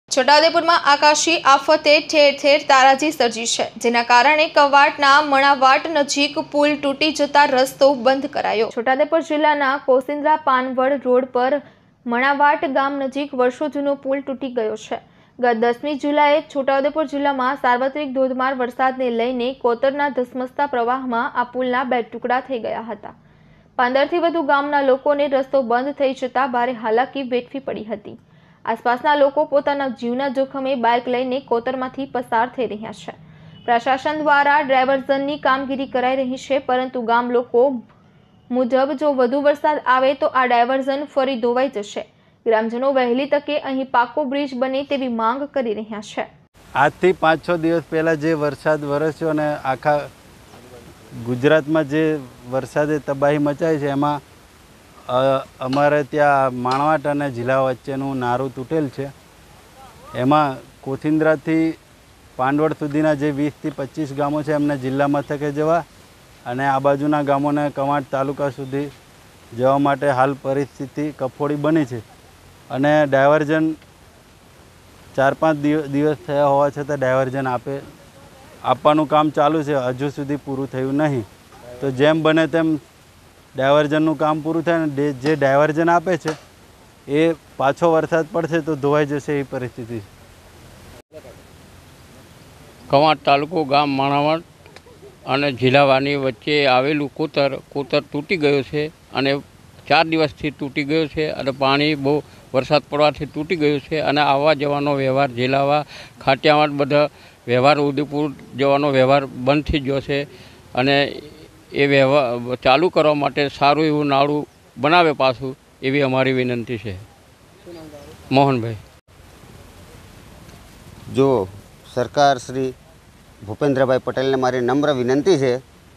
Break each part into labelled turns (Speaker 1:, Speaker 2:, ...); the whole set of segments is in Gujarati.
Speaker 1: છોટાઉદેપુર में आकाशी आफते ठेर ठेर ताराजी सर्जी है, जेना कारणे कवाटना मणावाट नजीक पुल तूटी जता रस्तो बंद करायो। છોટાઉદેપુર जिल्लाना कोसिंद्रा पानवड रोड पर मणावाट गाम नजीक वर्षो जूनो पुल तूटी गयो है। गत 10મી जुलाईए છોટાઉદેપુર जिल्लामां सार्वत्रिक धोधमार वरसादने लईने कोतरना धसमसता प्रवाहमां आ पुलना 2 टुकड़ा थई गया हता। 15 થી વધુ ગામના લોકોને રસ્તો બંધ થઈ જતા ભારે હાલાકી વેઠવી પડી હતી। आसपासना लोको पोताना जीवना जोखमे बाइक लईने कोतरमांथी पसार थई रह्या छे। प्रशासन द्वारा डायवर्जननी कामगीरी कराई रही छे, परंतु गाम लोको मुजब जो वधु वरसाद आवे तो आ डायवर्जन फरी धोवाई जशे। ग्रामजनो वहेली तके अहीं पाको ब्रिज बने तेवी मांग करी रह्या छे।
Speaker 2: આજથી 5-6 દિવસ પહેલા જે વરસાદ વરસ્યો અને આખા ગુજરાતમાં જે વરસાદે તબાહી મચાવી છે એમાં અમારે ત્યાં માણવાટ અને જિલ્લા વચ્ચેનું નારું તૂટેલ છે। એમાં કોથિંદ્રાથી પાંડવડ સુધીના જે 20 થી 25 ગામો છે એમને જિલ્લા મથકે જવા અને આ બાજુના ગામોને કવાંટ તાલુકા સુધી જવા માટે હાલ પરિસ્થિતિ કફોડી બની છે અને ડાયવર્ઝન 4-5 દિવસ થયા હોવા છતાં ડાયવર્ઝન આપવાનું કામ ચાલુ છે, હજુ સુધી પૂરું થયું નહીં। તો જેમ બને તેમ डायवर्जनનું કામ પૂરું થાય ને જે ડાયવર્જન આપે છે એ પાછો વરસાદ પડશે તો ધોવાઈ જશે એ પરિસ્થિતિ છે।
Speaker 3: કવાંટ તાલુકો ગામ માણાવટ અને જિલ્લાવાની વચ્ચે આવેલું કોતર તૂટી ગયો છે અને 4 દિવસથી તૂટી ગયો છે અને પાણી બહુ વરસાદ પડવાથી તૂટી ગયું છે અને આવવા જવાનો વ્યવહાર જિલ્લાવા ખાટિયાવાડ બધા વ્યવહાર ઉદયપુર જવાનો વ્યવહાર બંધ થઈ ગયો છે અને એ વ્યવહાર ચાલુ કરવા માટે સારું એવું નાળું બનાવે પાછું એવી અમારી વિનંતી છે। મોહનભાઈ
Speaker 4: जो सरकार श्री भूपेन्द्रभाई पटेल ने मारी नम्र विनंती है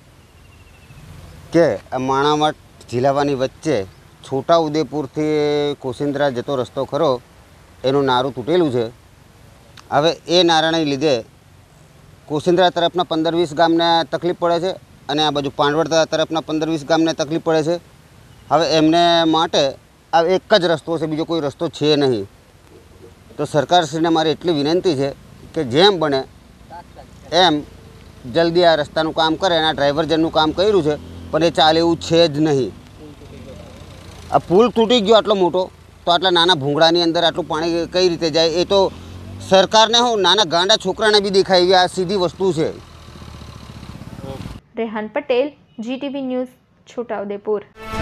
Speaker 4: कि माणावट जिल्लावानी वच्चे छोटाउदेपुर थी कोसिंद्रा जतो रस्तो खरो एनु नारू तूटेलू है। हवे ए नाराने लीधे कोसिंद्रा तरफना 15-20 गामने तकलीफ पड़े छे અને આ બાજુ પાંડવડ તરફના 15-20 ગામને તકલીફ પડે છે। હવે એમને માટે આ એક જ રસ્તો છે, બીજો કોઈ રસ્તો છે નહીં। તો સરકારશ્રીને મારી એટલી વિનંતી છે કે જેમ બને એમ જલ્દી આ રસ્તાનું કામ કરે અને આ ડ્રાઈવરજનનું કામ કર્યું છે પણ એ ચાલે એવું છે જ નહીં। આ પુલ તૂટી ગયો આટલો મોટો તો આટલા નાના ભૂંગળાની અંદર આટલું પાણી કઈ રીતે જાય એ તો સરકારને હું નાના ગાંડા છોકરાને બી દેખાય એવી આ સીધી વસ્તુ છે।
Speaker 1: Rehan Patel, GTV news, Chhotaudepur.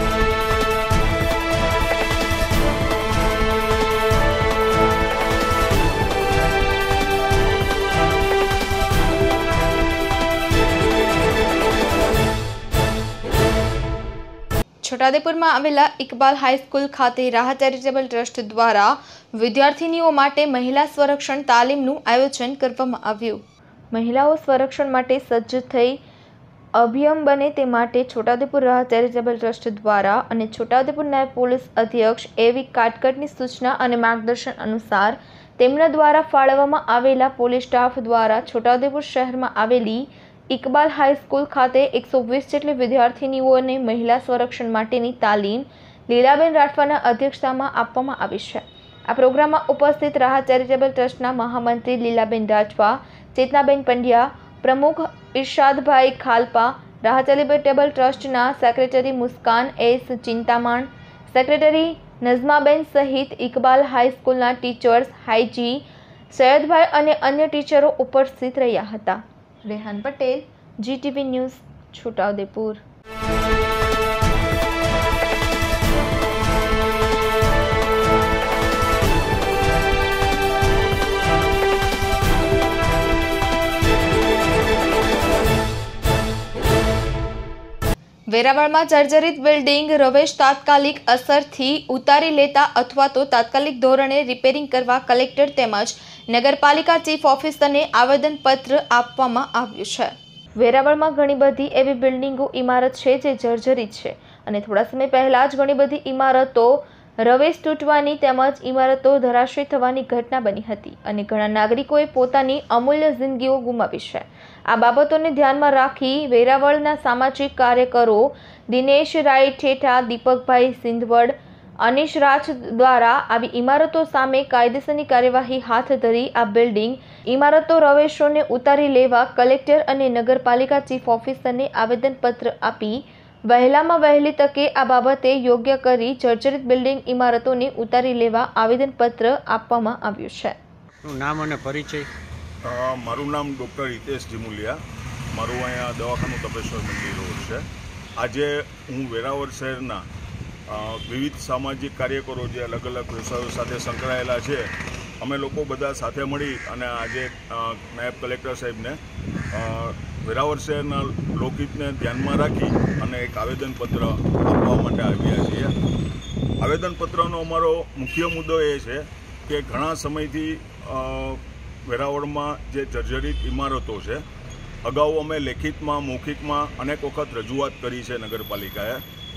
Speaker 1: છોટાઉદેપુર में आवेला इकबाल हाईस्कूल खाते राह चेरिटेबल ट्रस्ट द्वारा विद्यार्थिनीओ माटे महिला संरक्षण तालीमનું आयोजन કરવામાં આવ્યું। महिलाओं संरक्षण माटे सज्ज થઈ अभियम बने ते माटे छोटाउदेपुर राह चेरिटेबल ट्रस्ट द्वारा અને छोटाउदेपुर नायब पोलीस अध्यक्ष एवी काटकटनी सूचना અને मार्गदर्शन अनुसार તેમના द्वारा फाळवવામાં आवेला पोलीस स्टाफ द्वारा छोटाउदेपुर शહેરમાં आवेली इकबाल हाईस्कूल खाते 120 જેટલી વિદ્યાર્થીનીઓને મહિલા સંરક્ષણ માટેની તાલીમ લીલાબેન રાઠવાના અધ્યક્ષતામાં આપવામાં આવી છે। આ પ્રોગ્રામમાં ઉપસ્થિત રાહ ચેરિટેબલ ટ્રસ્ટના મહામંત્રી લીલાબેન રાઠવા, ચેતનાબેન પંડ્યા, प्रमुख इरशादभाई खालपा, राह चेरिटेबल ट्रस्टना secretary Muskan S Chintaman, secretary Najmaben सहित इकबाल हाईस्कूलना टीचर्स हाईजी सैयदभाई અને अन्य टीचरो उपस्थित રહ્યા હતા। Rehan Patel, GTV news, Chhotaudepur. વેરાવળમાં જર્જરિત બિલ્ડિંગ રવેશ તાત્કાલિક અસરથી ઉતારી લેતા અથવા તો તાત્કાલિક ધોરણે રિપેરિંગ કરવા કલેક્ટર તેમજ નગરપાલિકા ચીફ ઓફિસરને આવેદનપત્ર આપવામાં આવ્યું છે। વેરાવળમાં ઘણી બધી એવી બિલ્ડિંગો ઇમારત છે જે જર્જરિત છે અને થોડા સમય પહેલા જ ઘણી બધી ઇમારતો રવેશ તૂટવાની તેમજ ઇમારતો ધરાશયી થવાની ઘટના બની હતી અને ઘણા નાગરિકોએ પોતાની અમૂલ્ય જિંદગીઓ ગુમાવી છે। આ બાબતોને ધ્યાનમાં રાખી વેરાવળના સામાજિક કાર્યકરો દિનેશ રાય ઠેઠા, દીપકભાઈ સિંધવડ, અનિશ રાજ દ્વારા આવી ઇમારતો સામે કાયદેસરની કાર્યવાહી હાથ ધરી આ બિલ્ડિંગ ઇમારતો રવેશોને ઉતારી લેવા કલેક્ટર અને નગરપાલિકા ચીફ ઓફિસરને આવેદનપત્ર આપી વહેલામાં વહેલી તકે આ બાબતે યોગ્ય કરી જર્જરિત બિલ્ડિંગ ઇમારતોને ઉતારી લેવા આવેદનપત્ર આપવામાં આવ્યું છે.
Speaker 3: નામ અને પરિચય?
Speaker 5: મારું નામ ડૉક્ટર હિતેશ જીમુલિયા. મારું અહીંયા દવાખાનું તપેશ્વર મંદિર રોડ છે. આજે હું વેરાવળ શહેરના વિવિધ સામાજિક કાર્યકરો જે અલગ અલગ વ્યવસાયો સાથે સંકળાયેલા છે, અમે લોકો બધા સાથે મળી અને આજે નાયબ કલેક્ટર સાહેબને વેરાવળ શહેરના લોકહિતને ધ્યાનમાં રાખી અને એક આવેદનપત્ર આપવા માટે આવ્યા છીએ. આવેદનપત્રનો અમારો મુખ્ય મુદ્દો એ છે કે ઘણા સમયથી વેરાવળમાં જે જર્જરિત ઇમારતો છે, અગાઉ અમે લેખિતમાં મૌખિકમાં અનેક વખત રજૂઆત કરી છે નગરપાલિકાએ,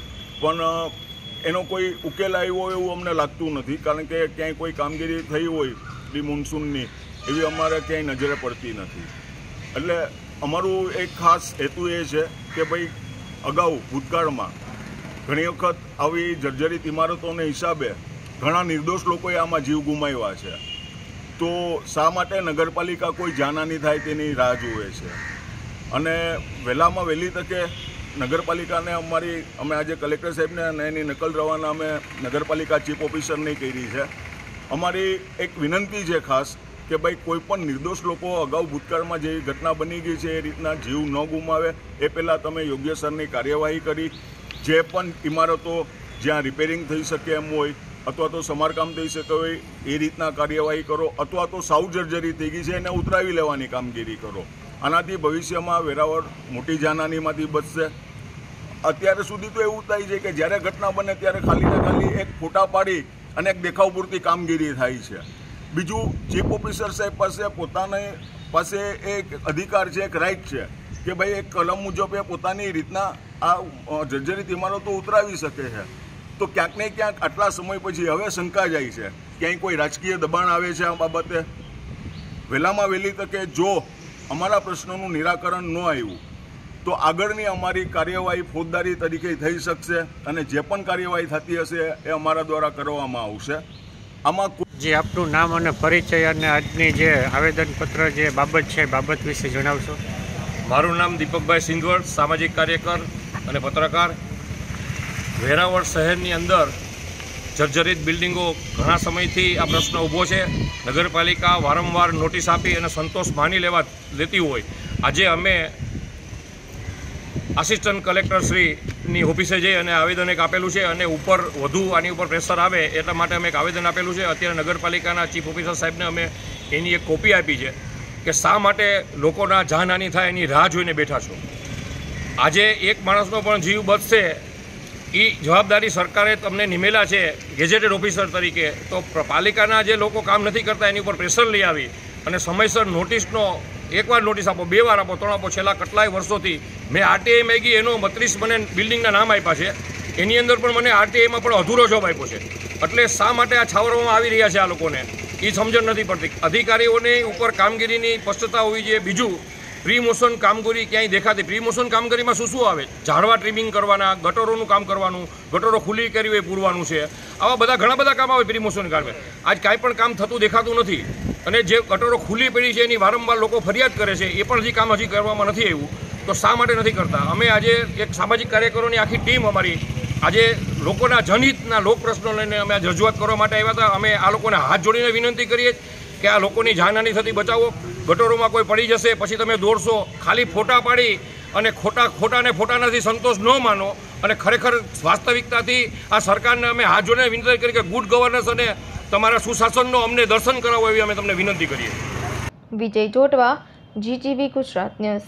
Speaker 5: પણ એનો કોઈ ઉકેલ આવ્યો એવું અમને લાગતું નથી. કારણ કે ક્યાંય કોઈ કામગીરી થઈ હોય પ્રી મોન્સૂનની એવી અમારે ક્યાંય નજરે પડતી નથી. એટલે અમારું એક ખાસ હેતુ એ છે કે ભાઈ અગાઉ ભૂતકાળમાં ઘણી વખત આવી જર્જરિત ઇમારતોને હિસાબે ઘણા નિર્દોષ લોકોએ આમાં જીવ ગુમાવ્યા છે. તો શા માટે નગરપાલિકા કોઈ જાનહાની થાય તેની રાહ જુએ છે? અને વહેલામાં વહેલી તકે નગરપાલિકાને અમે આજે કલેક્ટર સાહેબને અને એની નકલ રવાના અમે નગરપાલિકા ચીફ ઓફિસરની કરી છે. અમારી એક વિનંતી છે ખાસ કે ભાઈ કોઈ પણ નિર્દોષ લોકો અગાઉ ભૂતકાળમાં જે ઘટના બની ગઈ છે એ રીતના જીવ ન ગુમાવે એ પહેલાં તમે યોગ્યસરની કાર્યવાહી કરી જે પણ ઇમારતો જ્યાં રિપેરિંગ થઈ શકે એમ હોય અથવા તો સમારકામ થઈ શકે હોય એ રીતના કાર્યવાહી કરો, અથવા તો સાવ જર્જરી થઈ ગઈ છે એને ઉતરાવી લેવાની કામગીરી કરો. આનાથી ભવિષ્યમાં વેરાવળ મોટી જાનહાનીમાંથી બચશે. અત્યાર સુધી તો એવું થાય છે કે જ્યારે ઘટના બને ત્યારે ખાલી ને ખાલી એક ફોટા પાડી અને એક દેખાવ પૂરતી કામગીરી થાય છે. બીજું, ચીફ ઓફિસર સાહેબ પાસે એક અધિકાર છે, એક રાઇટ છે કે ભાઈ એક કલમ મુજબ એ પોતાની રીતના આ જર્જરિત ઇમારતો ઉતરાવી શકે છે. તો ક્યાંક ને ક્યાંક આટલા સમય પછી હવે શંકા જાય છે ક્યાંય કોઈ રાજકીય દબાણ આવે છે આ બાબતે. વહેલામાં વહેલી તકે જો અમારા પ્રશ્નોનું નિરાકરણ ન આવ્યું તો આગળની અમારી કાર્યવાહી ફોજદારી તરીકે થઈ શકશે અને જે પણ કાર્યવાહી થતી હશે એ અમારા દ્વારા કરવામાં આવશે. આમાં
Speaker 6: જે આપનું નામ અને પરિચય અને આજની જે આવેદનપત્ર જે બાબત છે બાબત વિશે જણાવશો?
Speaker 7: મારું નામ દીપકભાઈ સિંધવડ, સામાજિક કાર્યકર અને પત્રકાર. વેરાવળ શહેરની અંદર જર્જરિત બિલ્ડિંગો ઘણા સમયથી આ પ્રશ્ન ઊભો છે. નગરપાલિકા વારંવાર નોટિસ આપી અને સંતોષ માની લેતી હોય. આજે અમે આસિસ્ટન્ટ કલેક્ટરશ્રીની ઓફિસે જઈ અને આવેદન એક આપેલું છે અને ઉપર વધુ આની ઉપર પ્રેશર આવે એટલા માટે અમે એક આવેદન આપેલું છે. અત્યારે નગરપાલિકાના ચીફ ઓફિસર સાહેબને અમે એની એક કોપી આપી છે કે શા માટે લોકોના જાનહાની થાય એની રાહ જોઈને બેઠા છો. આજે એક માણસનો પણ જીવ બચશે એ જવાબદારી સરકારે તમને નિમેલા છે ગેઝેટેડ ઓફિસર તરીકે. તો પાલિકાના જે લોકો કામ નથી કરતા એની ઉપર પ્રેશર લઈ આવી અને સમયસર નોટિસનો એકવાર નોટિસ આપો, 2 વાર આપો, 3 આપો. છેલ્લા કેટલાય વર્ષોથી મેં આરટીઆઈ માંગી, એનો 32 મને બિલ્ડિંગના નામ આપ્યા છે. એની અંદર પણ મને આરટીઆઈમાં પણ અધૂરો જોબ આપ્યો છે. એટલે શા માટે આ છાવરવામાં આવી રહ્યા છે આ લોકોને એ સમજણ નથી પડતી. અધિકારીઓની ઉપર કામગીરીની સ્પષ્ટતા હોવી જોઈએ. બીજું, પ્રી મોશન કામગીરી ક્યાંય દેખાતી. પ્રી મોશન કામગીરીમાં શું શું આવે? ઝાડવા ટ્રીમિંગ કરવાના, ગટરોનું કામ કરવાનું, ગટરો ખુલ્લી કરી હોય પૂરવાનું છે, આવા બધા ઘણા બધા કામ આવે પ્રી મોશન કામે. આજ કાંઈ પણ કામ થતું દેખાતું નથી. અને જે ગટરો ખુલ્લી પડી છે એની વારંવાર લોકો ફરિયાદ કરે છે, એ પણ હજી કામ કરવામાં નથી આવ્યું. તો શા માટે નથી કરતા? અમે આજે એક સામાજિક કાર્યકરોની આખી ટીમ અમારી આજે લોકોના જનહિતના લોક પ્રશ્નો લઈને અમે રજૂઆત કરવા માટે આવ્યા હતા. અમે આ લોકોને હાથ જોડીને વિનંતી કરીએ કે આ લોકોની જાનહાની થતી બચાવો. ગટરોમાં કોઈ પડી જશે પછી તમે દોડશો, ખાલી ફોટા પાડી અને ખોટાનાથી સંતોષ ન માનો અને ખરેખર વાસ્તવિકતાથી આ સરકારને અમે હાથ જોડીને વિનંતી કરી કે ગુડ ગવર્નન્સ અને તમારા સુશાસનનો અમને દર્શન કરાવો એવી અમે તમને વિનંતી કરીએ.
Speaker 1: Vijay Jotva, GTV Gujarat news.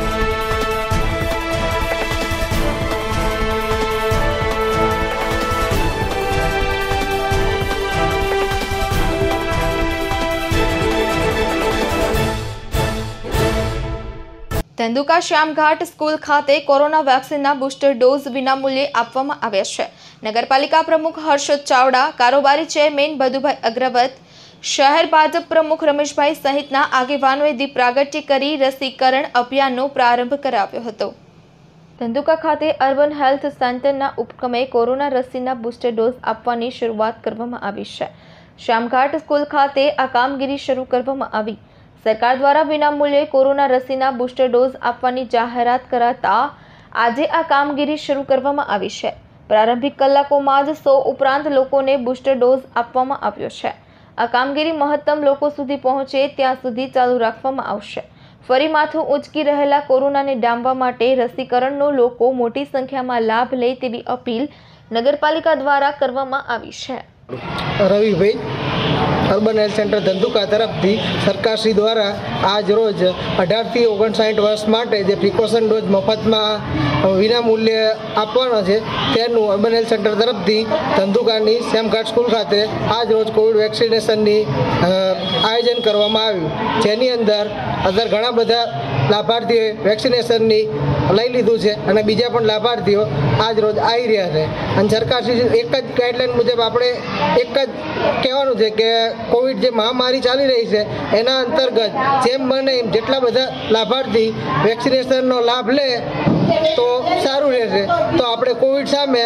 Speaker 1: Dhandhuka Shyamghat school ખાતે કોરોના વેક્સિનના બુસ્ટર ડોઝ વિનામૂલ્યે આપવામાં આવ્યા છે. નગરપાલિકા પ્રમુખ હર્ષદ ચાવડા, કારોબારી ચેરમેન બધુભાઈ અગ્રવત, શહેર ભાજપ પ્રમુખ રમેશભાઈ સહિતના આગેવાનોએ દીપ પ્રાગટ્ય કરી રસીકરણ અભિયાનનો પ્રારંભ કરાવ્યો હતો. ધંધુકા ખાતે અર્બન હેલ્થ સેન્ટરના ઉપક્રમે કોરોના રસીના બુસ્ટર ડોઝ આપવાની શરૂઆત કરવામાં આવી છે. શ્યામઘાટ સ્કૂલ ખાતે આ કામગીરી શરૂ કરવામાં આવી. સરકાર દ્વારા વિનામૂલ્યે કોરોના રસીના બુસ્ટર ડોઝ આપવાની જાહેરાત કરાતા આજે આ કામગીરી શરૂ કરવામાં આવી છે. પ્રારંભિક કલાકોમાં જ 100 ઉપરાંત લોકોને બુસ્ટર ડોઝ આપવામાં આવ્યો છે. આ કામગીરી મહત્તમ લોકો સુધી પહોંચે ત્યાં સુધી ચાલુ રાખવામાં આવશે. ફરી માથું ઉંચકી રહેલા કોરોનાને ડામવા માટે રસીકરણનો લોકો મોટી સંખ્યામાં લાભ લે તેવી અપીલ નગરપાલિકા દ્વારા કરવામાં આવી છે.
Speaker 8: Ravibhai, urban health centre Dhandhuka તરફથી સરકારશ્રી દ્વારા આજ રોજ 18 થી 59 વર્ષ માટે જે પ્રિકોશન ડોઝ મફતમાં વિનામૂલ્યે આપવાનો છે તેનું અર્બન હેલ્થ સેન્ટર તરફથી ધંધુકાની શ્યામઘાટ સ્કૂલ ખાતે આજ રોજ કોવિડ વેક્સિનેશનની આયોજન કરવામાં આવ્યું, જેની અંદર અત્યારે ઘણા બધા લાભાર્થીઓએ વેક્સિનેશનની લઈ લીધું છે અને બીજા પણ લાભાર્થીઓ આજ રોજ આવી રહ્યા છે. અને સરકારશ્રી એક જ ગાઈડલાઈન મુજબ આપણે એક જ કહેવાનું છે કે કોવિડ જે મહામારી ચાલી રહી છે એના અંતર્ગત જેમ બને એમ જેટલા બધા લાભાર્થી વેક્સિનેશનનો લાભ લે તો સારું રહેશે, તો આપણે કોવિડ સામે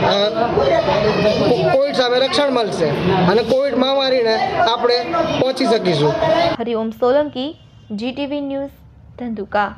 Speaker 8: રક્ષણ મળશે અને કોવિડ મહામારીને આપણે પહોંચી શકીશું.
Speaker 1: Hariom Solanki, GTV news, Dhandhuka.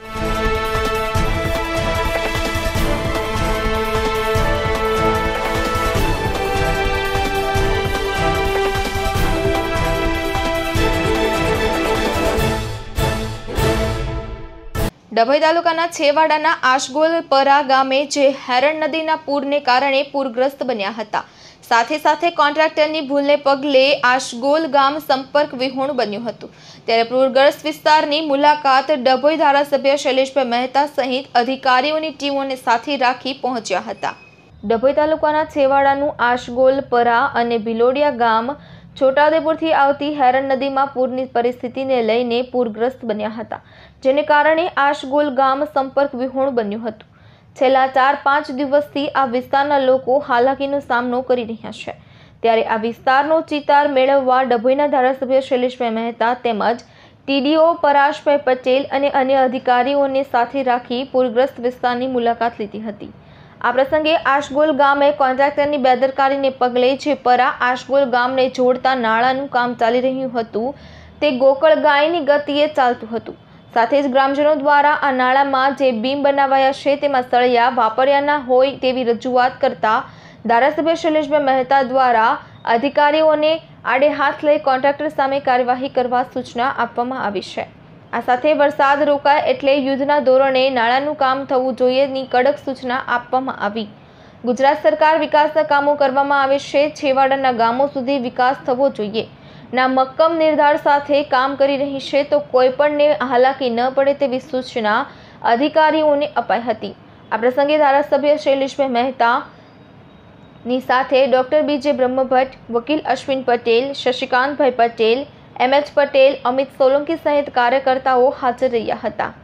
Speaker 1: ડભોઈ તાલુકાના છેવાડાના આશગોલપરા ગામે જે હેરણ નદીના પૂરને કારણે પૂરગ્રસ્ત બન્યા હતા, સાથે સાથે કોન્ટ્રાક્ટરની ભૂલને પગલે આશગોલ ગામ સંપર્ક વિહોણું બન્યું હતું. ત્યારે પૂરગ્રસ્ત વિસ્તારની મુલાકાત ડભોઈ ધારાસભ્ય શૈલેષભાઈ મહેતા સહિત અધિકારીઓની ટીમોને સાથે રાખી પહોંચ્યા હતા. ડભોઈ તાલુકાના છેવાડાનું આશગોલપરા અને ભિલોડિયા ગામ છોટાઉદેપુરથી આવતી હેરણ નદીમાં પૂરની પરિસ્થિતિને લઈને પૂરગ્રસ્ત બન્યા હતા, જેને કારણે આશગોલ ગામ સંપર્ક વિહોણું બન્યું હતું. છેલ્લા 4-5 દિવસથી આ વિસ્તારના લોકો હાલાકીનો સામનો કરી રહ્યા છે. ત્યારે આ વિસ્તારનો ચિતાર મેળવવા ડભોઈના ધારાસભ્ય શૈલેષભાઈ મહેતા તેમજ TDO પરાશભાઈ પટેલ અને અન્ય અધિકારીઓને સાથે રાખી પૂરગ્રસ્ત વિસ્તારની મુલાકાત લીધી હતી. આ પ્રસંગે આશગોલ ગામે કોન્ટ્રાક્ટરની બેદરકારીને પગલે જે પરા આશગોલ ગામને જોડતા નાળાનું કામ ચાલી રહ્યું હતું તે ગોકળ ગાયની ગતિએ ચાલતું હતું. સાથે જ ગ્રામજનો દ્વારા આ નાળામાં જે બીમ બનાવાયા છે તેમાં સળિયા વાપર્યાના હોય તેવી રજૂઆત કરતા ધારાસભ્ય શૈલેષભાઈ મહેતા દ્વારા અધિકારીઓને આડે હાથ લઈ કોન્ટ્રાક્ટર સામે કાર્યવાહી કરવા સૂચના આપવામાં આવી છે. આ સાથે વરસાદ રોકાય એટલે યુદ્ધના ધોરણે નાળાનું કામ થવું જોઈએની કડક સૂચના આપવામાં આવી. ગુજરાત સરકાર વિકાસના કામો કરવામાં આવે છે, છેવાડાના ગામો સુધી વિકાસ થવો જોઈએ ના મક્કમ નિર્ધાર સાથે કામ કરી રહી છે, તો કોઈપણને હાલાકી ન પડે તેવી સૂચના અધિકારીઓને અપાઈ હતી. આ પ્રસંગે ધારાસભ્ય શૈલેષભાઈ મહેતા ની સાથે ડોક્ટર BJ બ્રહ્મભટ્ટ, વકીલ અશ્વિન પટેલ, શશિકાંતભાઈ પટેલ, MH પટેલ, અમિત સોલંકી સહિત કાર્યકર્તાઓ હાજર રહ્યા હતા.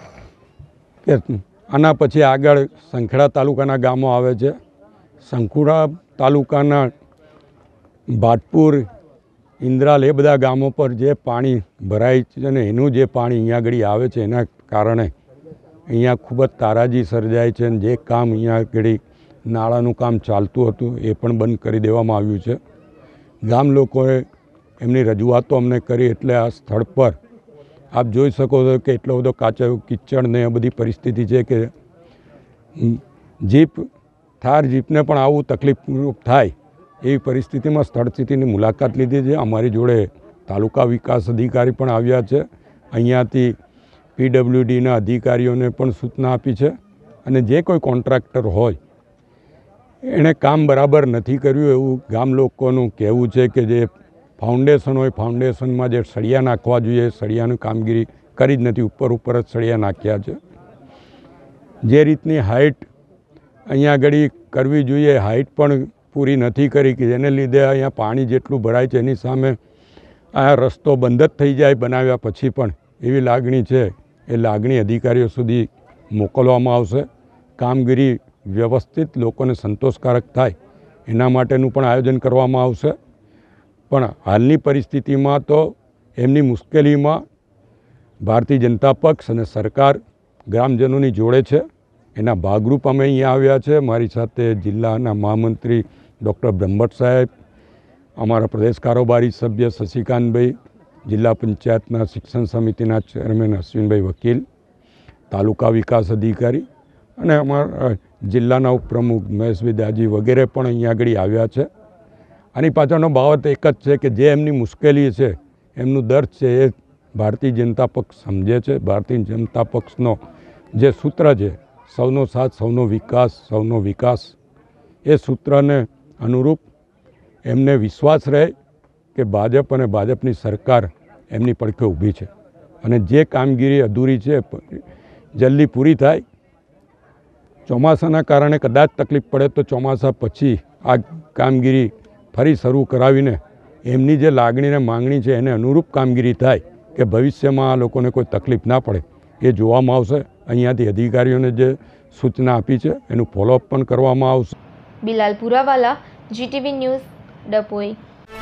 Speaker 9: આના પછી આગળ સંખેડા તાલુકાના ગામો આવે છે. સંખેડા તાલુકાના ભાટપુર, ઇન્દ્રાલ એ બધા ગામો પર જે પાણી ભરાય છે અને એનું જે પાણી અહીંયા આગળ આવે છે એના કારણે અહીંયા ખૂબ જ તારાજી સર્જાય છે. અને જે કામ અહીંયા આગળ નાળાનું કામ ચાલતું હતું એ પણ બંધ કરી દેવામાં આવ્યું છે. ગામ લોકોએ એમની રજૂઆતો અમને કરી એટલે આ સ્થળ પર આપ જોઈ શકો છો કે એટલો બધો કાચો કિચડ ને એ બધી પરિસ્થિતિ છે કે થાર જીપને પણ આવું તકલીફરૂપ થાય એવી પરિસ્થિતિમાં સ્થળ સ્થિતિની મુલાકાત લીધી છે. અમારી જોડે તાલુકા વિકાસ અધિકારી પણ આવ્યા છે. અહીંયાથી PWDના અધિકારીઓને પણ સૂચના આપી છે અને જે કોઈ કોન્ટ્રાક્ટર હોય એણે કામ બરાબર નથી કર્યું એવું ગામ લોકોનું કહેવું છે કે જે ફાઉન્ડેશન હોય ફાઉન્ડેશનમાં જે સળિયા નાખવા જોઈએ સળિયાની કામગીરી કરી જ નથી, ઉપર જ સળિયા નાખ્યા છે. જે રીતની હાઇટ અહીંયા આગળ કરવી જોઈએ હાઇટ પણ પૂરી નથી કરી કે જેને લીધે અહીંયા પાણી જેટલું ભરાય છે એની સામે આ રસ્તો બંધ જ થઈ જાય બનાવ્યા પછી પણ એવી લાગણી છે. એ લાગણી અધિકારીઓ સુધી મોકલવામાં આવશે. કામગીરી વ્યવસ્થિત લોકોને સંતોષકારક થાય એના માટેનું પણ આયોજન કરવામાં આવશે. પણ હાલની પરિસ્થિતિમાં તો એમની મુશ્કેલીમાં ભારતીય જનતા પક્ષ અને સરકાર ગ્રામજનોની જોડે છે એના ભાગરૂપ અમે અહીંયા આવ્યા છે. મારી સાથે જિલ્લાના મહામંત્રી ડૉક્ટર બ્રહ્મભટ્ટ સાહેબ, અમારા પ્રદેશ કારોબારી સભ્ય શશિકાંતભાઈ, જિલ્લા પંચાયતના શિક્ષણ સમિતિના ચેરમેન અશ્વિનભાઈ વકીલ, તાલુકા વિકાસ અધિકારી અને અમારા જિલ્લાના ઉપપ્રમુખ મહેશભાઈ દાજી વગેરે પણ અહીંયા આગળ આવ્યા છે. આની પાછળનો બાબત એક જ છે કે જે એમની મુશ્કેલી છે, એમનું દર્દ છે, એ ભારતીય જનતા પક્ષ સમજે છે. ભારતીય જનતા પક્ષનો જે સૂત્ર છે, સૌનો સાથ સૌનો વિકાસ, એ સૂત્રને અનુરૂપ એમને વિશ્વાસ રહે કે ભાજપ અને ભાજપની સરકાર એમની પડખે ઊભી છે અને જે કામગીરી અધૂરી છે જલ્દી પૂરી થાય. ચોમાસાના કારણે કદાચ તકલીફ પડે તો ચોમાસા પછી આ કામગીરી ફરી શરૂ કરાવીને એમની જે લાગણી અને માંગણી છે એને અનુરૂપ કામગીરી થાય કે ભવિષ્યમાં આ લોકોને કોઈ તકલીફ ના પડે એ જોવામાં આવશે. અહીંયાથી અધિકારીઓને જે સૂચના આપી છે એનું ફોલોઅપ પણ કરવામાં આવશે.
Speaker 1: Bilal Purawala, GTV news, Dabhoi.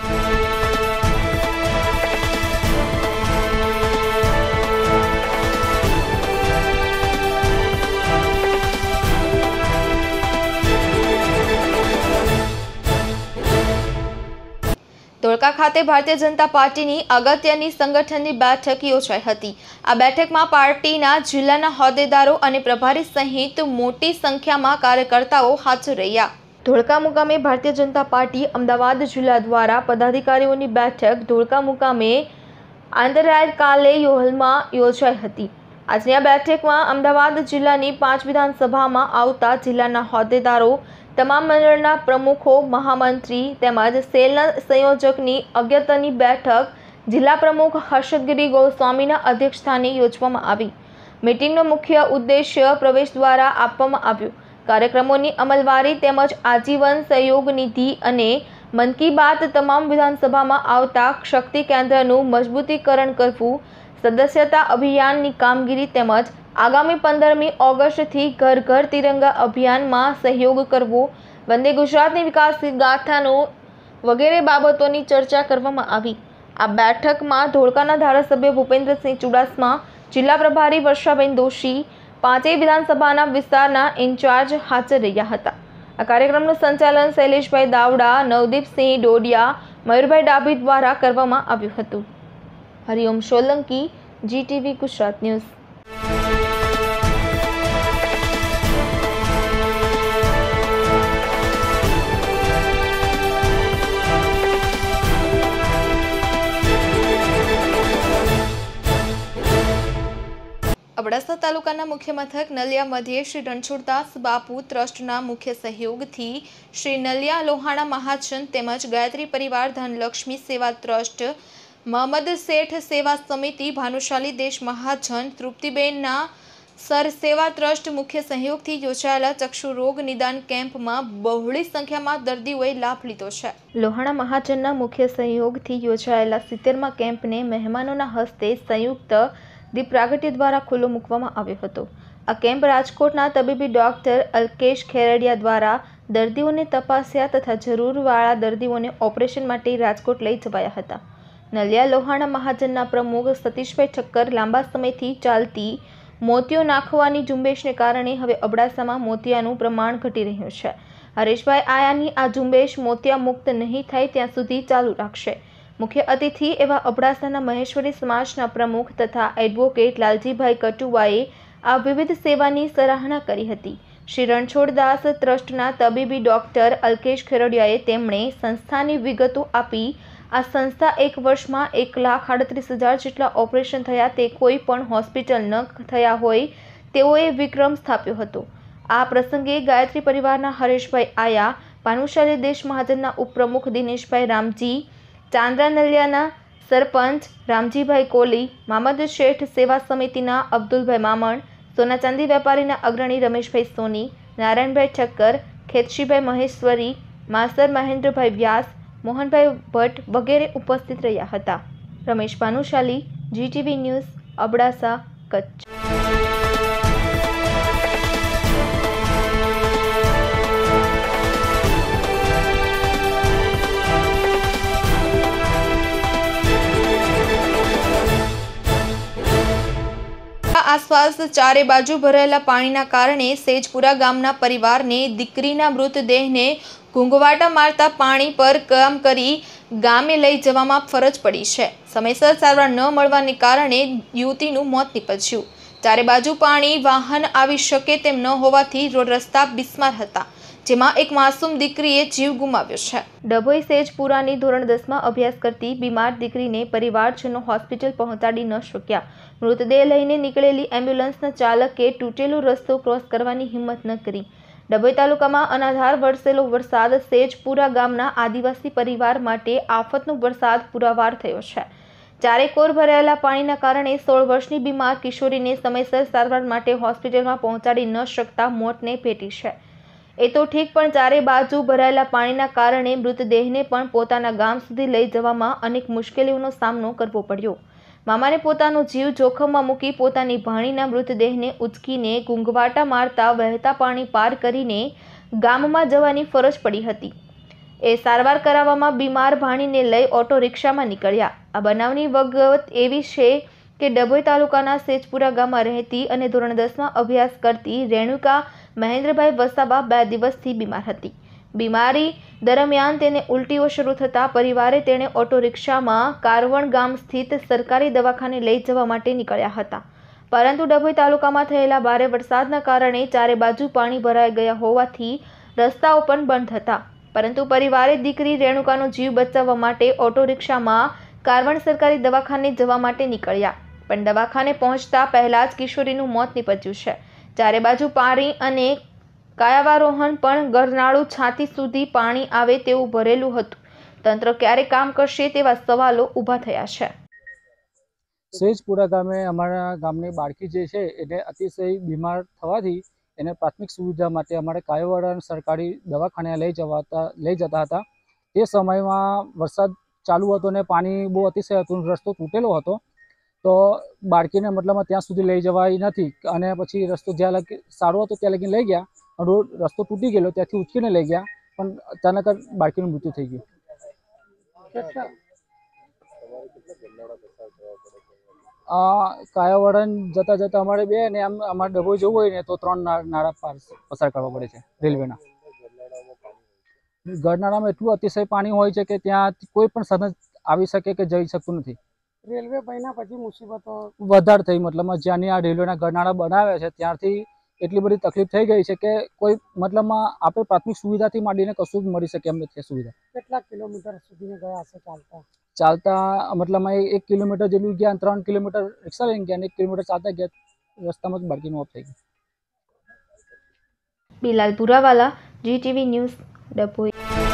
Speaker 1: ધોળકા ખાતે ભારતીય જનતા પાર્ટીની અગત્યની સંગઠનની બેઠક યોજાઈ હતી. આ બેઠકમાં પાર્ટીના જિલ્લાના હોદ્દેદારો અને પ્રભારી સહિત મોટી સંખ્યામાં કાર્યકર્તાઓ હાજર રહ્યા. ધોળકા મુકામે ભારતીય જનતા પાર્ટી અમદાવાદ જિલ્લા દ્વારા પદાધિકારીઓની બેઠક ધોળકા મુકામે આંતરરાયકાલે હોલમાં યોજાઈ હતી. આજની આ બેઠકમાં અમદાવાદ જિલ્લાની 5 વિધાનસભામાં આવતા જિલ્લાના હોદ્દેદારો, તમામ મંડળના પ્રમુખો, મહામંત્રી તેમજ સેલના સંયોજકની અગત્યની બેઠક જિલ્લા પ્રમુખ હર્ષદગીરી ગોસ્વામીના અધ્યક્ષસ્થાને યોજવામાં આવી. મીટિંગનો મુખ્ય ઉદ્દેશ્ય પ્રવેશ દ્વારા આપવામાં આવ્યો. કાર્યક્રમોની અમલવારી તેમજ આજીવન સહયોગ નિધિ અને મન કી બાત તમામ વિધાનસભામાં આવતા શક્તિ કેન્દ્રનું મજબૂતીકરણ કરવું, સદસ્યતા અભિયાનની કામગીરી તેમજ આગામી 15મી ઓગસ્ટથી ઘર ઘર તિરંગા અભિયાનમાં સહયોગ કરવો, વંદે ગુજરાતની વિકાસ ગાથાનો વગેરે બાબતોની ચર્ચા કરવામાં આવી. આ બેઠકમાં ધોળકાના ધારાસભ્ય ભૂપેન્દ્રસિંહ ચુડાસમા, જિલ્લા પ્રભારી વર્ષાબેન દોશી, 5 વિધાનસભાના વિસ્તારના ઇન્ચાર્જ હાજર રહ્યા હતા. આ કાર્યક્રમનું સંચાલન શૈલેષભાઈ દાવડા, નવદીપસિંહ ડોડિયા, મયુરભાઈ ડાભી દ્વારા કરવામાં આવ્યું હતું. Hariom Solanki, GTV Gujarat news. અબડાસા તાલુકાના મુખ્ય મથક નલિયા મધ્યે શ્રી રણછોડદાસ બાપુ ટ્રસ્ટના મુખ્ય સહયોગથી શ્રી નલિયા લોહાણા મહાજન તેમજ ગાયત્રી પરિવાર ધનલક્ષ્મી સેવા ટ્રસ્ટ, મોહમ્મદ શેઠ સેવા સમિતિ, ભાનુશાલી દેશ મહાજન, તૃપ્તિબેનના સર સેવા ટ્રસ્ટ મુખ્ય સહયોગથી યોજાયેલા ચક્ષુ રોગ નિદાન કેમ્પમાં બહોળી સંખ્યામાં દર્દીઓએ લાભ લીધો છે. લોહાણા મહાજનના મુખ્ય સહયોગથી યોજાયેલા 70મા કેમ્પને મહેમાનોના હસ્તે સંયુક્ત દીપ પ્રાગટ્ય દ્વારા ખુલ્લો મૂકવામાં આવ્યો હતો. આ કેમ્પ રાજકોટના તબીબી ડોક્ટર અલ્કેશ ખેરડિયા દ્વારા દર્દીઓને તપાસ્યા તથા જરૂરવાળા દર્દીઓને ઓપરેશન માટે રાજકોટ લઈ જવાયા હતા. નલિયા લોહાણા મહાજનના પ્રમુખ સતીશભાઈ ઠક્કર લાંબા સમયથી ચાલતી મોતિયો નાખવાની ઝુંબેશને કારણે હવે અબડાસામાં મોતિયાનું પ્રમાણ ઘટી રહ્યું છે. હરેશભાઈ આયાની આ ઝુંબેશ મોતિયા મુક્ત નહીં થાય ત્યાં સુધી ચાલુ રાખશે. મુખ્ય અતિથિ એવા અબડાસાના મહેશ્વરી સમાજના પ્રમુખ તથા એડવોકેટ લાલજીભાઈ કટુવાએ આ વિવિધ સેવાની સરાહના કરી હતી. શ્રી રણછોડદાસ ટ્રસ્ટના તબીબી ડોક્ટર અલ્કેશ ખેરડિયાએ તેમણે સંસ્થાની વિગતો આપી આ સંસ્થા એક વર્ષમાં 1,38,000 જેટલા ઓપરેશન થયા તે કોઈ પણ હોસ્પિટલ ન થયા હોય તેઓએ વિક્રમ સ્થાપ્યો હતો. આ પ્રસંગે ગાયત્રી પરિવારના હરેશભાઈ આયા, ભાનુશાલી દેશ મહાજનના ઉપપ્રમુખ દિનેશભાઈ રામજી, ચાંદ્રા નલિયાના સરપંચ રામજીભાઈ કોલી, મોહમ્મદ શેઠ સેવા સમિતિના અબ્દુલભાઈ મામણ, સોના ચાંદી વેપારીના અગ્રણી રમેશભાઈ સોની, નારાયણભાઈ ઠક્કર, ખેતશીભાઈ મહેશ્વરી, માસર મહેન્દ્રભાઈ વ્યાસ, મોહનભાઈ ભટ્ટ વગેરે ઉપસ્થિત રહ્યા હતા. Ramesh Bhanushali, GTV news, Abdasa, Kutch. આસપાસ ચારે બાજુ ભરાયેલા પાણીના કારણે સેજપુરા ગામના પરિવારને દીકરીના મૃતદેહને ઘૂંઘવાટા મારતા પાણી પર કામ કરી ગામે લઈ જવામાં ફરજ પડી છે. સમયસર સારવાર ન મળવાને કારણે યુવતીનું મોત નીપજ્યું. ચારે બાજુ પાણી વાહન આવી શકે તેમ ન હોવાથી રોડ રસ્તા બિસ્માર હતા, જેમાં એક માસૂમ દીકરીએ જીવ ગુમાવ્યો છે. ડભોઈ સેજપુરાની ધોરણ 10માં અભ્યાસ કરતી બીમાર દીકરીને પરિવારજનો હોસ્પિટલ પહોંચાડી ન શક્યા. મૃતદેહ લઈને નીકળેલી એમ્બ્યુલન્સના ચાલકે તૂટેલો રસ્તો ક્રોસ કરવાની હિંમત ન કરી. ડભોઈ તાલુકામાં અનાધાર વરસેલો વરસાદ સેજપુરા ગામના આદિવાસી પરિવાર માટે આફતનો વરસાદ પુરવાર થયો છે. ચારેકોર ભરાયેલા પાણીના કારણે 16 વર્ષની બીમાર કિશોરીને સમયસર સારવાર માટે હોસ્પિટલમાં પહોંચાડી ન શકતા મોતને ભેટી છે. એ તો ઠીક, પણ ચારે બાજુ ભરાયેલા પાણીના કારણે મૃતદેહને પણ પોતાના ગામ સુધી લઈ જવામાં અનેક મુશ્કેલીઓનો સામનો કરવો પડ્યો. મામાને પોતાનો જીવ જોખમમાં મૂકી પોતાની ભાણીના મૃતદેહને ઉચકીને ઘૂંઘવાટા મારતા વહેતા પાણી પાર કરીને ગામમાં જવાની ફરજ પડી હતી. એ સારવાર કરાવવામાં બીમાર ભાણીને લઈ ઓટો રિક્ષામાં નીકળ્યા. આ બનાવની વિગત એવી છે કે ડભોઈ તાલુકાના સેજપુરા ગામમાં રહેતી અને ધોરણ 10માં અભ્યાસ કરતી રેણુકા મહેન્દ્રભાઈ વસાવા 2 દિવસથી બીમાર હતી. બીમારી દરમિયાન તેને ઉલટીઓ શરૂ થતાં પરિવારે તેને ઓટો રિક્ષામાં કારવણ ગામ સ્થિત સરકારી દવાખાને લઈ જવા માટે નીકળ્યા હતા. પરંતુ ડભોઈ તાલુકામાં થયેલા ભારે વરસાદના કારણે ચારે બાજુ પાણી ભરાઈ ગયા હોવાથી રસ્તાઓ પણ બંધ હતા. પરંતુ પરિવારે દીકરી રેણુકાનો જીવ બચાવવા માટે ઓટો રિક્ષામાં કારવણ સરકારી દવાખાને જવા માટે નીકળ્યા. પણ દવાખાને પહોંચતા પહેલા જ કિશોરીનું મોત નીપજ્યું છે. ચારે બાજુ પાણી અને કાયાવારોહણ પણ ગરનાળું છાતી સુધી પાણી આવે તેવું ભરેલું હતું. તંત્ર ક્યારે કામ કરશે તેવા સવાલો ઊભા થયા છે.
Speaker 10: સેજપુરા ગામે અમારા ગામની બાળકી જે છે એને અતિશય બીમાર થવાથી એને પ્રાથમિક સુવિધા માટે અમારે કાયાવાડ સરકારી દવાખાને લઈ જતા હતા. તે સમયમાં વરસાદ ચાલુ હતો ને પાણી બહુ અતિશય હતું, રસ્તો તૂટેલો હતો, તો બાળકીને મતલબમાં ત્યાં સુધી લઈ જવાય નથી. અને પછી રસ્તો જ્યાં લગી સારો હતો ત્યાં લગી લઈ ગયા, રસ્તો તૂટી ગયેલો ત્યાંથી ઉચકીને લઈ ગયા, પણ અચાનક જ બાળકીનું મૃત્યુ થઈ ગયું. કાયાવડન જતા જતા અમારે બે ને આમ અમારે ડભોઈ જવું હોય ને તો 3 નાળા પસાર કરવા પડે છે રેલવેના. ગરનાળામાં એટલું અતિશય પાણી હોય છે કે ત્યાં કોઈ પણ સાધન આવી શકે કે જઈ શકતું નથી.
Speaker 11: રેલવે બન્યા પછી મુસીબતો
Speaker 10: વધારે થઈ, મતલબમાં જ્યાંની આ રેલવેના ગરનાળા બનાવ્યા છે ત્યારથી એટલી બધી તકલીફ થઈ ગઈ છે કે કોઈ મતલબમાં આપણે પ્રાથમિક સુવિધાથી માંડીને કશું જ મળી શકે એમ નથી સુવિધા.
Speaker 11: કેટલા કિલોમીટર સુધી ગયા હશે
Speaker 10: ચાલતા મતલબમાં 1 કિલોમીટર જેટલું ગયા, 3 કિલોમીટર રિક્ષા લઈને ગયા, 1 કિલોમીટર ચાલતા ગયા, રસ્તામાં જ બાળકીનું ઓફ થઈ ગયું.
Speaker 1: Bilal Purawala, GTV news, Dabhoi.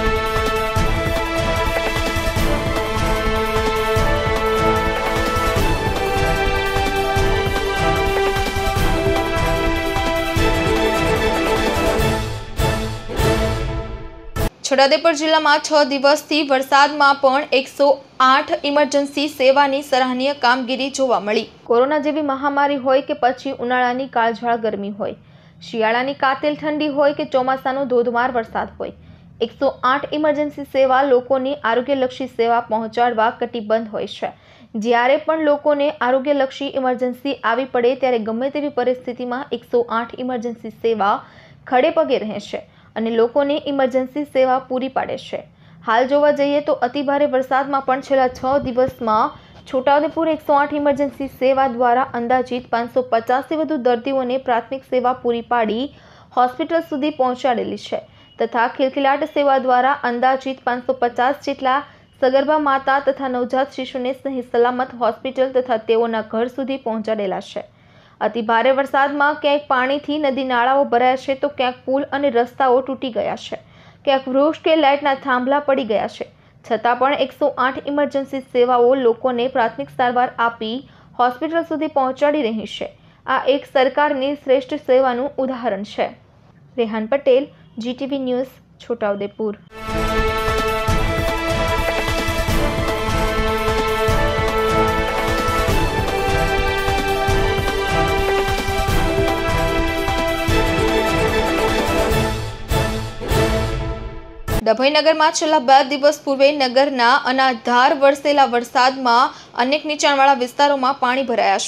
Speaker 1: છોટાઉદેપુર જિલ્લામાં 6 દિવસથી વરસાદમાં પણ 108 ઇમરજન્સી સેવાની સરાહનીય કામગીરી જોવા મળી. કોરોના જેવી મહામારી હોય કે પછી ઉનાળાની કાળઝાળ ગરમી હોય, શિયાળાની કાતિલ ઠંડી હોય કે ચોમાસાનો ધોધમાર વરસાદ હોય, 108 ઇમરજન્સી સેવા લોકોની આરોગ્યલક્ષી સેવા પહોંચાડવા કટિબદ્ધ હોય છે. જ્યારે પણ લોકોને આરોગ્યલક્ષી ઇમરજન્સી આવી પડે ત્યારે ગમે તેવી પરિસ્થિતિમાં 108 ઇમરજન્સી સેવા ખડે પગે રહે છે અને લોકોને ઇમરજન્સી સેવા પૂરી પાડે છે. હાલ જોવા જઈએ તો અતિભારે વરસાદમાં પણ છેલ્લા 6 દિવસમાં છોટાઉદેપુર 108 ઇમરજન્સી સેવા દ્વારા અંદાજિત 550થી વધુ દર્દીઓને પ્રાથમિક સેવા પૂરી પાડી હોસ્પિટલ સુધી પહોંચાડેલી છે તથા ખિલખિલાટ સેવા દ્વારા અંદાજિત 550 જેટલા સગર્ભા માતા તથા નવજાત શિશુને સહી સલામત હોસ્પિટલ તથા તેઓના ઘર સુધી પહોંચાડેલા છે. અતિ ભારે વરસાદમાં ક્યાંક પાણીથી નદી નાળાઓ ભરાયા છે તો ક્યાંક પુલ અને રસ્તાઓ તૂટી ગયા છે, ક્યાંક વૃક્ષ કે લાઇટના થાંભલા પડી ગયા છે. છતાં પણ 108 ઇમરજન્સી સેવાઓ લોકોને પ્રાથમિક સારવાર આપી હોસ્પિટલ સુધી પહોંચાડી રહી છે. આ એક સરકારની શ્રેષ્ઠ સેવાનું ઉદાહરણ છે. Rehan Patel, GTV news, Chhotaudepur. ડભોઈ નગરમાં છેલ્લા 2 દિવસ પૂર્વે નગરના અનાધાર વરસેલા વરસાદમાં અનેક નીચાણવાળા વિસ્તારોમાં પાણી ભરાયા છે.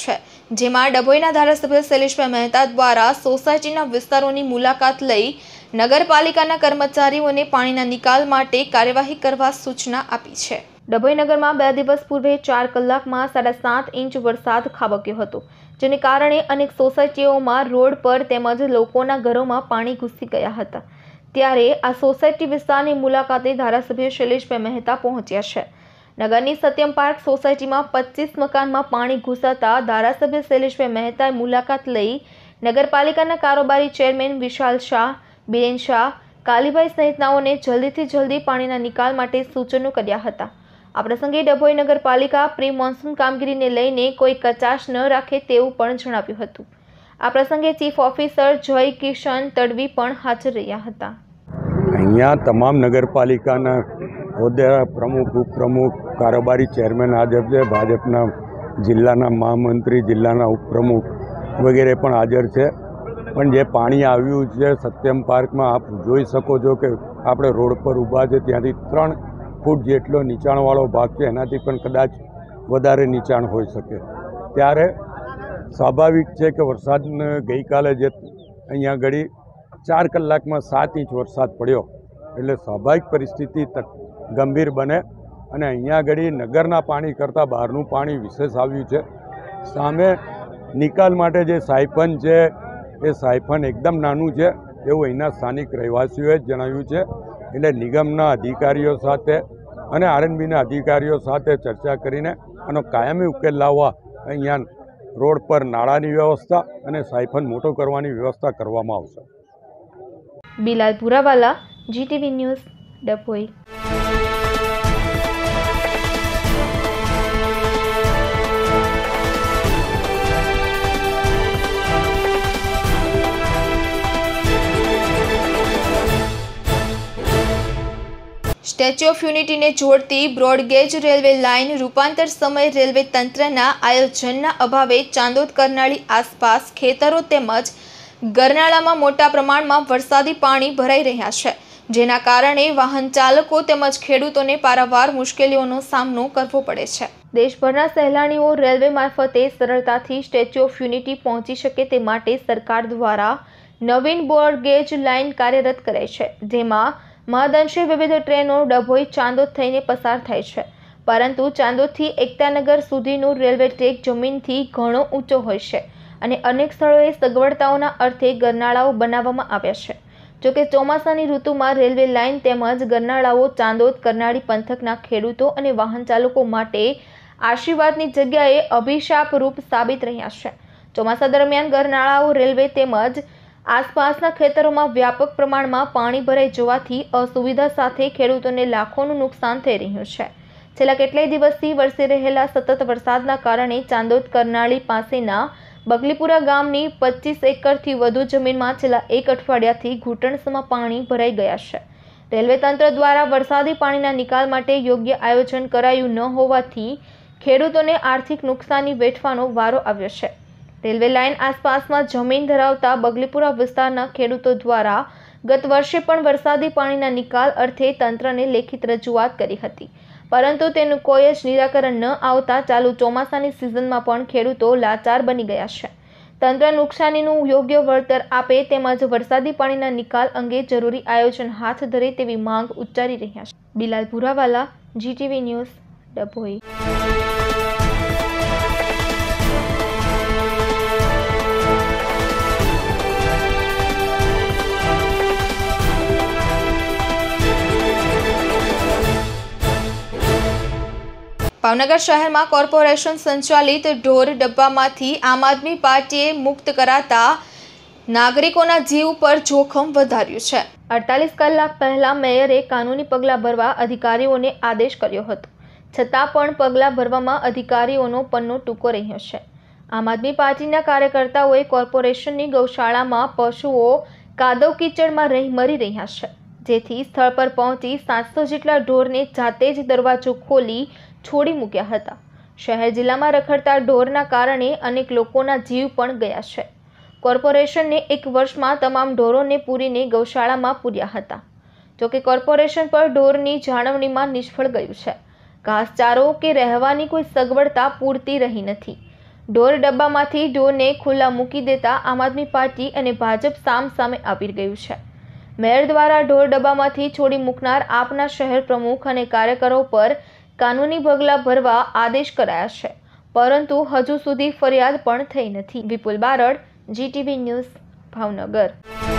Speaker 1: જેમાં ડભોઈના ધારાસભ્ય શૈલેષભાઈ મહેતા દ્વારા સોસાયટીના વિસ્તારોની મુલાકાત લઈ નગરપાલિકાના કર્મચારીઓને પાણીના નિકાલ માટે કાર્યવાહી કરવા સૂચના આપી છે। ડભોઈ નગરમાં 2 દિવસ પૂર્વે 4 કલાકમાં 7.5 ઇંચ વરસાદ ખાબક્યો હતો, જેને કારણે અનેક સોસાયટીઓમાં રોડ પર તેમજ લોકોના ઘરોમાં પાણી ઘૂસી ગયા હતા। ત્યારે આ સોસાયટી વિસ્તારની મુલાકાતે ધારાસભ્ય શૈલેષભાઈ મહેતા પહોંચ્યા છે। નગરની સત્યમ પાર્ક સોસાયટીમાં 25 મકાનમાં પાણી ઘૂસતા ધારાસભ્ય શૈલેષભાઈ મહેતાએ મુલાકાત લઈ નગરપાલિકાના કારોબારી ચેરમેન વિશાલ શાહ, બિરેન શાહ, કાલીભાઈ સહિતનાઓને જલ્દીથી જલ્દી પાણીના નિકાલ માટે સૂચનો કર્યા હતા। આ પ્રસંગે ડભોઈ નગરપાલિકા પ્રી મોન્સૂન કામગીરીને લઈને કોઈ કચાશ ન રાખે તેવું પણ જણાવ્યું હતું। આ પ્રસંગે ચીફ ઓફિસર જય કિશન તડવી પણ હાજર રહ્યા હતા।
Speaker 9: અહીંયા તમામ નગરપાલિકાના હોદ્દેદાર, પ્રમુખ, ઉપપ્રમુખ, કારોબારી ચેરમેન હાજર છે, ભાજપના જિલ્લાના મહામંત્રી, જિલ્લાના ઉપપ્રમુખ વગેરે પણ હાજર છે। પણ જે પાણી આવ્યું છે સત્યમ પાર્કમાં, આપ જોઈ શકો છો કે આપણે રોડ પર ઊભા છે, ત્યાંથી 3 ફૂટ જેટલો નીચાણવાળો ભાગ છે, એનાથી પણ કદાચ વધારે નીચાણ હોઈ શકે। ત્યારે સ્વાભાવિક છે કે વરસાદ ગઈકાલે જે અહીંયા ઘડી 4 કલાકમાં 7 ઇંચ વરસાદ પડ્યો, એટલે સ્વાભાવિક પરિસ્થિતિ ગંભીર બને અને અહીંયા ઘડી નગરના પાણી કરતાં બહારનું પાણી વિશેષ આવ્યું છે। સામે નિકાલ માટે જે સાયફન છે એ સાયફન એકદમ નાનું છે એવું અહીંના સ્થાનિક રહેવાસીઓએ જ જણાવ્યું છે। એટલે નિગમના અધિકારીઓ સાથે અને આરએનબીના અધિકારીઓ સાથે ચર્ચા કરીને આનો કાયમી ઉકેલ લાવવા અહીંયા રોડ પર નાળાની વ્યવસ્થા અને સાયફન મોટો કરવાની વ્યવસ્થા કરવામાં આવશે।
Speaker 1: Bilal Purawala, GTV news, Dabhoi. Statue of યુનિટીને જોડતી બ્રોડગેજ રેલવે લાઇન રૂપાંતર સમયે રેલવે તંત્રના આયોજનના અભાવે ચાંદોદ કરનાળી આસપાસ ખેતરો તેમજ ગરનાળામાં મોટા પ્રમાણમાં વરસાદી પાણી ભરાઈ રહ્યા છે, જેના કારણે વાહન ચાલકો તેમજ ખેડૂતોને પારાવાર મુશ્કેલીઓનો સામનો કરવો પડે છે। દેશભરના સહેલાણીઓ રેલવે મારફતે સરળતાથી સ્ટેચ્યુ ઓફ યુનિટી પહોંચી શકે તે માટે સરકાર દ્વારા નવીન બ્રોડગેજ લાઇન કાર્યરત કરાઈ છે, જેમાં મહદઅંશે વિવિધ ટ્રેનો ડભોઈ ચાંદોદ થઈને પસાર થાય છે, પરંતુ ચાંદોદથી એકતાનગર સુધીનો રેલવે ટ્રેક જમીનથી ઘણો ઊંચો હોય છે અને અનેક સ્થળોએ સગવડતાઓના અર્થે ગરનાળાઓ બનાવવામાં આવ્યા છે। જોકે ચોમાસાની ઋતુમાં રેલવે લાઇન તેમજ ગરનાળાઓ ચાંદોદ કરનાળી પંથકના ખેડૂતો અને વાહન ચાલકો માટે આશીર્વાદની જગ્યાએ અભિશાપ રૂપ સાબિત રહ્યા છે। ચોમાસા દરમિયાન ગરનાળાઓ રેલવે તેમજ આસપાસના ખેતરોમાં વ્યાપક પ્રમાણમાં પાણી ભરાઈ જવાથી અસુવિધા સાથે ખેડૂતોને લાખોનું નુકસાન થઈ રહ્યું છે। છેલ્લા કેટલાય દિવસથી વરસી રહેલા સતત વરસાદના કારણે ચાંદોદ કરનાળી પાસેના બગલીપુરા ગામની 25 એકરથી વધુ જમીનમાં છેલ્લા 1 અઠવાડિયાથી ઘૂંટણસમાં પાણી ભરાઈ ગયા છે। રેલવે તંત્ર દ્વારા વરસાદી પાણીના નિકાલ માટે યોગ્ય આયોજન કરાયું ન હોવાથી ખેડૂતોને આર્થિક નુકસાની વેઠવાનો વારો આવ્યો છે। રેલવે લાઇન આસપાસમાં જમીન ધરાવતા બગલીપુરા વિસ્તારના ખેડૂતો દ્વારા ગત વર્ષે પણ વરસાદી પાણીના નિકાલ અર્થે તંત્રને લેખિત રજૂઆત કરી હતી, પરંતુ તેનું કોઈ જ નિરાકરણ ન આવતા ચાલુ ચોમાસાની સિઝનમાં પણ ખેડૂતો લાચાર બની ગયા છે। તંત્ર નુકસાનીનું યોગ્ય વળતર આપે તેમજ વરસાદી પાણીના નિકાલ અંગે જરૂરી આયોજન હાથ ધરે તેવી માંગ ઉચ્ચારી રહ્યા છે। Bilal Purawala, GTV news, Dabhoi. ભાવનગર શહેરમાં કોર્પોરેશન સંચાલિત ઢોર ડબ્બામાંથી આમ આદમી પાર્ટીએ મુક્ત કરાતા નાગરિકોના જીવ પર જોખમ વધાર્યું છે। 48 કલાક પહેલા મેયરે કાનૂની પગલાં ભરવા અધિકારીઓને આદેશ કર્યો હતો, છતાં પણ પગલાં ભરવામાં અધિકારીઓનો પન્નો ટૂંકો રહ્યો છે। આમ આદમી પાર્ટીના કાર્યકર્તાઓએ કોર્પોરેશનની ગૌશાળામાં પશુઓ કાદવ કીચડમાં મરી રહ્યા છે, જેથી સ્થળ પર પહોંચી 700 જેટલા ઢોરને જાતે જ દરવાજો ખોલી છોડી મૂક્યા હતા। શહેર જિલ્લામાં રખડતા ઢોરના કારણે અનેક લોકોના જીવ પણ ગયા છે। કોર્પોરેશને 1 વર્ષમાં તમામ ઢોરોને પૂરીને ગૌશાળામાં પૂર્યા હતા, જોકે કોર્પોરેશન પર ઢોરની જાળવણીમાં નિષ્ફળ ગયું છે। ઘાસચારો કે રહેવાની કોઈ સગવડતા પૂરતી રહી નથી। ઢોર ડબ્બામાંથી ઢોરને ખુલ્લા મૂકી દેતા આમ આદમી પાર્ટી અને ભાજપ સામે આવી ગયું છે। મેયર દ્વારા ઢોર ડબ્બામાંથી છોડી મૂકનાર આપના શહેર પ્રમુખ અને કાર્યકરો પર કાનૂની પગલાં ભરવા આદેશ કરાયા છે, પરંતુ હજુ સુધી ફરિયાદ પણ થઈ નથી। Vipul Barad, GTV news, Bhavnagar.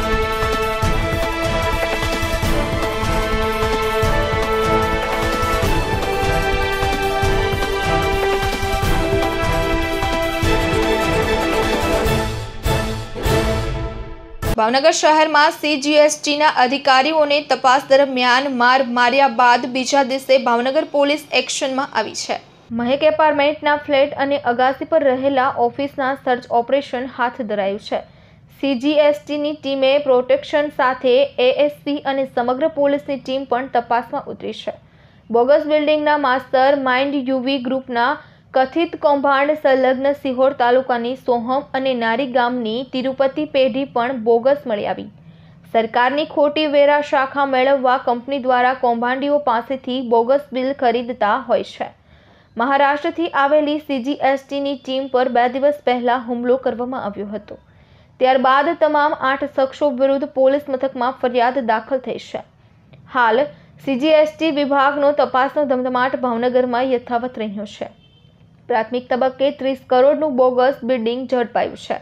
Speaker 1: ભાવનગર શહેરમાં CGSTના અધિકારીઓને તપાસ દરમિયાન માર માર્યા બાદ બીજા દિવસે ભાવનગર પોલીસ એક્શનમાં આવી છે। મહેક એપાર્ટમેન્ટના ફ્લેટ અને અગાસી પર રહેલા ઓફિસના સર્ચ ઓપરેશન હાથ ધરાયું છે। CGSTની ટીમે પ્રોટેક્શન સાથે ASP અને સમગ્ર પોલીસની ટીમ પણ તપાસમાં ઉતરી છે। બોગસ બિલ્ડિંગના માસ્ટર માઇન્ડ UV ગ્રુપના કથિત કૌભાંડ સંલગ્ન સિહોર તાલુકાની સોહમ અને નારી ગામની તિરુપતિ પેઢી પણ બોગસ મળી આવી। સરકારની ખોટી વેરા શાખા મેળવવા કંપની દ્વારા કૌભાંડીઓ પાસેથી બોગસ બિલ ખરીદતા હોય છે। મહારાષ્ટ્રથી આવેલી CGSTની ટીમ પર 2 દિવસ પહેલા હુમલો કરવામાં આવ્યો હતો। ત્યારબાદ તમામ 8 શખ્સો વિરુદ્ધ પોલીસ મથકમાં ફરિયાદ દાખલ થઈ છે। હાલ CGST વિભાગનો તપાસનો ધમધમાટ ભાવનગરમાં યથાવત રહ્યો છે। પ્રાથમિક તબક્કે 30 કરોડનું બોગસ બિલ્ડિંગ ઝડપાયું છે।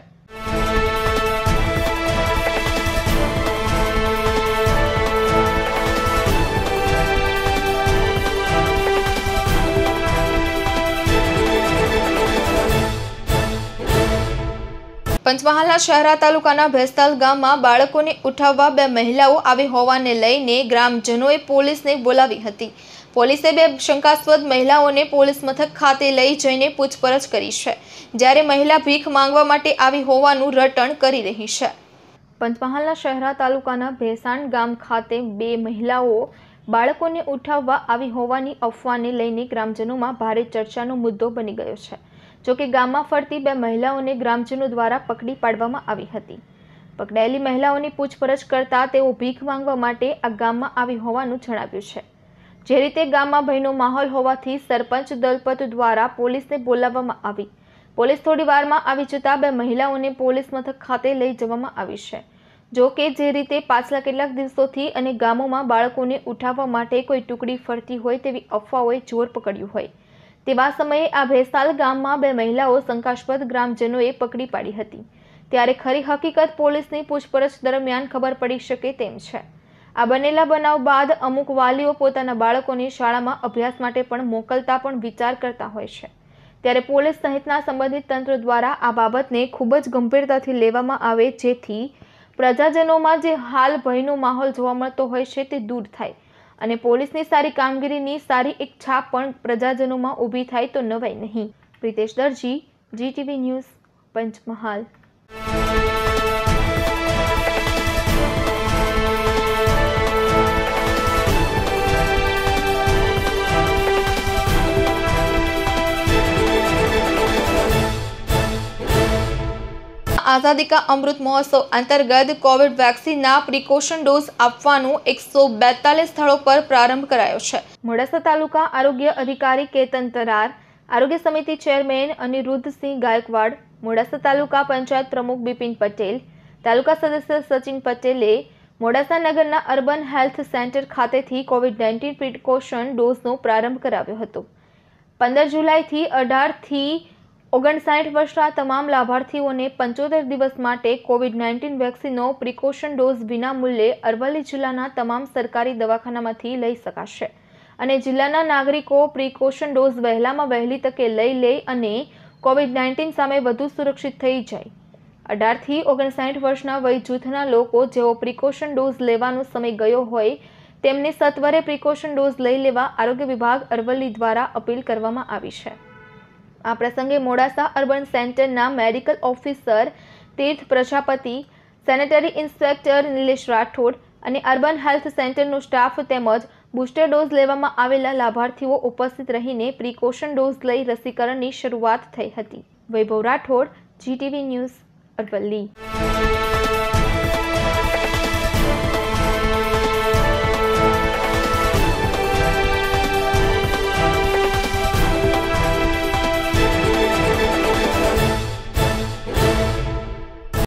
Speaker 1: પંચમહાલના શહેરા તાલુકાના ભેસ્તાલ ગામમાં બાળકોને ઉઠાવવા 2 મહિલાઓ આવી હોવાને લઈને ગ્રામજનોએ પોલીસને બોલાવી હતી। પોલીસે 2 શંકાસ્પદ મહિલાઓને પોલીસ મથક ખાતે લઈ જઈને પૂછપરછ કરી છે, જ્યારે મહિલા ભીખ માંગવા માટે આવી હોવાનું રટણ કરી રહી છે। પંચમહાલના શહેરા તાલુકાના ભેસાણ ગામ ખાતે 2 મહિલાઓ બાળકોને ઉઠાવવા આવી હોવાની અફવાને લઈને ગ્રામજનોમાં ભારે ચર્ચાનો મુદ્દો બની ગયો છે। જોકે ગામમાં ફરતી 2 મહિલાઓને ગ્રામજનો દ્વારા પકડી પાડવામાં આવી હતી। પકડાયેલી મહિલાઓની પૂછપરછ કરતા તેઓ ભીખ માંગવા માટે આ ગામમાં આવી હોવાનું જણાવ્યું છે। જે રીતે ગામમાં ભયનો માહોલ હોવાથી સરપંચ દલપત દ્વારા પોલીસને બોલાવવામાં આવી। પોલીસ થોડી વારમાં આવી જતા 2 મહિલાઓને પોલીસ મથક ખાતે લઈ જવામાં આવી છે। જો કે જે રીતે પાછલા કેટલાક દિવસોથી અને ગામોમાં બાળકોને ઉઠાવવા માટે કોઈ ટુકડી ફરતી હોય તેવી અફવાઓએ જોર પકડ્યું હોય, તેવા સમયે આ ભેસાલ ગામમાં 2 મહિલાઓ શંકાસ્પદ ગ્રામજનોએ પકડી પાડી હતી, ત્યારે ખરી હકીકત પોલીસની પૂછપરછ દરમિયાન ખબર પડી શકે તેમ છે। આ બનેલા બનાવ બાદ અમુક વાલીઓ પોતાના બાળકોને શાળામાં અભ્યાસ માટે પણ મોકલતા પણ વિચાર કરતા હોય છે, ત્યારે પોલીસ સહિતના સંબંધિત તંત્ર દ્વારા આ બાબતને ખૂબ જ ગંભીરતાથી લેવામાં આવે, જેથી પ્રજાજનોમાં જે હાલ ભયનો માહોલ જોવા મળતો હોય છે તે દૂર થાય અને પોલીસની સારી કામગીરીની સારી એક છાપ પણ પ્રજાજનોમાં ઊભી થાય તો નવાઈ નહીં। Pritesh Darji, GTV news, Panchmahal. આઝાદી કા અમૃત મહોત્સવ અંતર્ગત કોવિડ વેક્સિનના પ્રિકોશન ડોઝ આપવાનો 142 સ્થળો પર પ્રારંભ કરાયો છે। મોડાસા તાલુકા આરોગ્ય અધિકારી કેતન તરાર, આરોગ્ય સમિતિ ચેરમેન અનિરુદ્ધસિંહ ગાયકવાડ, મોડાસા તાલુકા પંચાયત પ્રમુખ બિપિન પટેલ, તાલુકા સદસ્ય સચિન પટેલે મોડાસા નગરના અર્બન હેલ્થ સેન્ટર ખાતેથી કોવિડ-19 પ્રિકોશન ડોઝનો પ્રારંભ કરાવ્યો હતો। 15 જુલાઈથી 18 થી 59 વર્ષના તમામ લાભાર્થીઓને 75 દિવસ માટે કોવિડ-19 વેક્સિનનો પ્રિકોશન ડોઝ વિનામૂલ્યે અરવલ્લી જિલ્લાના તમામ સરકારી દવાખાનામાંથી લઈ શકાશે અને જિલ્લાના નાગરિકો પ્રિકોશન ડોઝ વહેલામાં વહેલી તકે લઈ લે અને કોવિડ-19 સામે વધુ સુરક્ષિત થઈ જાય। 18 થી 59 વર્ષના વય જૂથના લોકો જેઓ પ્રિકોશન ડોઝ લેવાનો સમય ગયો હોય તેમને સત્વરે પ્રિકોશન ડોઝ લઈ લેવા આરોગ્ય વિભાગ અરવલ્લી દ્વારા અપીલ કરવામાં આવી છે। આ પ્રસંગે મોડાસા અર્બન સેન્ટરના medical officer Tirth Prajapati, sanitary inspector Nilesh Rathod અને અર્બન હેલ્થ સેન્ટરનો સ્ટાફ તેમજ બુસ્ટર ડોઝ લેવામાં આવેલા લાભાર્થીઓ ઉપસ્થિત રહીને પ્રિકોશન ડોઝ લઈ રસીકરણની શરૂઆત થઈ હતી। Vaibhav Rathod, GTV news, Aravalli.